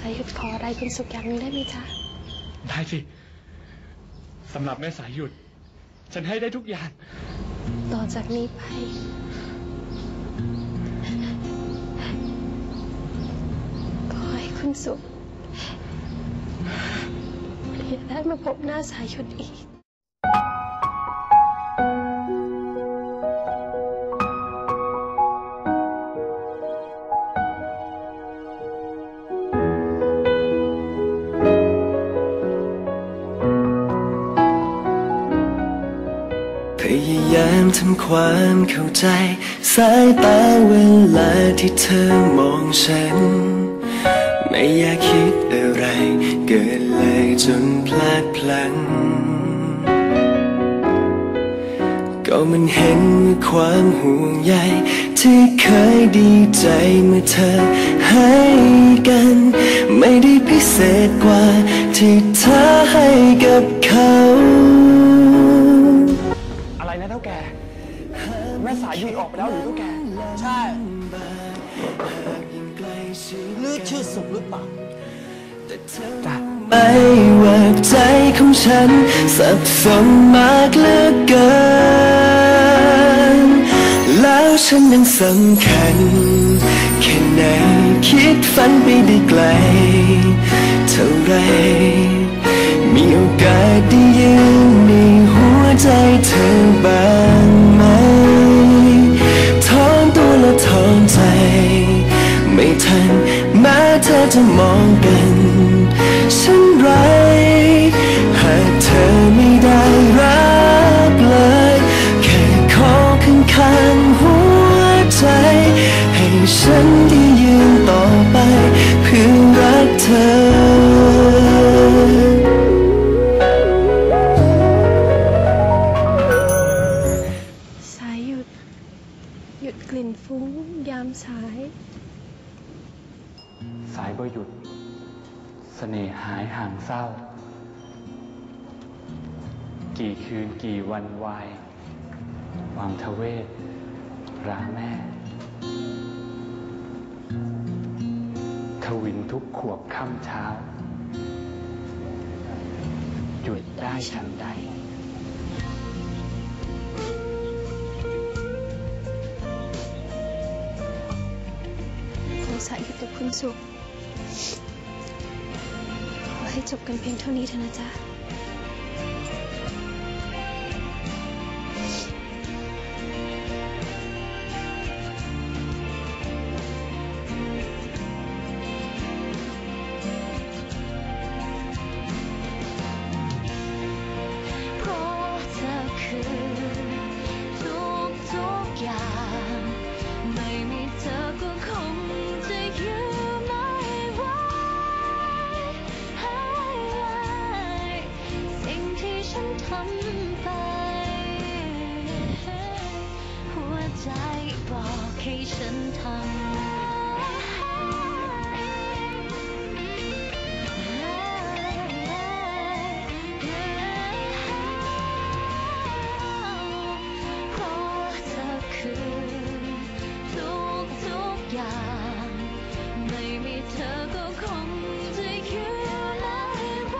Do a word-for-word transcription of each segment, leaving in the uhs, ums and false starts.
ายหยุดขออะไรคุณสุขอย่างนึงได้ไหมจ๊ะได้สิสำหรับแม่สายหยุดฉันให้ได้ทุกอย่างต่อจากนี้ไปขอให้คุณสุขอย่าได้มาพบหน้าสายหยุดอีกพยายามทำความเข้าใจสายตาเวลาที่เธอมองฉันไม่อยากคิดอะไรเกินเลยจนพลาดพลั้งก็มันเห็นว่าความห่วงใยที่เคยดีใจเมื่อเธอให้กันไม่ได้พิเศษกว่าที่เธอให้กับเขาอะไรนะเท่าแก่แม่สายหยุดออกไปแล้วหรือเท่าแก่ใช่ลือชื่อสุขหรือเปล่าจ้ะไม่ว่าใจของฉันสับสนมากเหลือเกินแล้วฉันยังสำคัญแค่ไหนคิดฝันไปได้ไกลเท่าไรมีโอกาสได้ยืนในหัวใจเธอบ้างไหมถอนตัวและถอนใจไม่ทันแม้เธอจะมองกันฉันไรหากเธอไม่ได้รักเลยแค่ขอข้างๆหัวใจให้ฉันได้ยืนต่อไปเพื่อรักเธอสายหยุดหยุดกลิ่นฟุ้งยามสายสายบ่หยุดเสน่ห์หายห่างเศร้ากี่คืนกี่วันวายวังทเวศราแม่ทวินทุกขวบค่ำเช้าหยุดได้ฉันใดของสายหยุดกับคุณสุขขอให้จบกันเพียงเท่านี้เถอะนะจ๊ะใจบอกให้ฉันทำเพราะเธอคือทุกทุกอย่างไม่มีเธอก็คงจะอยู่ไม่ไหว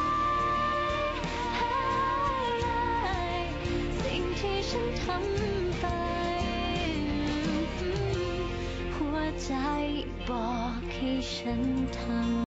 สิ่งที่ฉันทำไปใจบอกให้ฉันทำ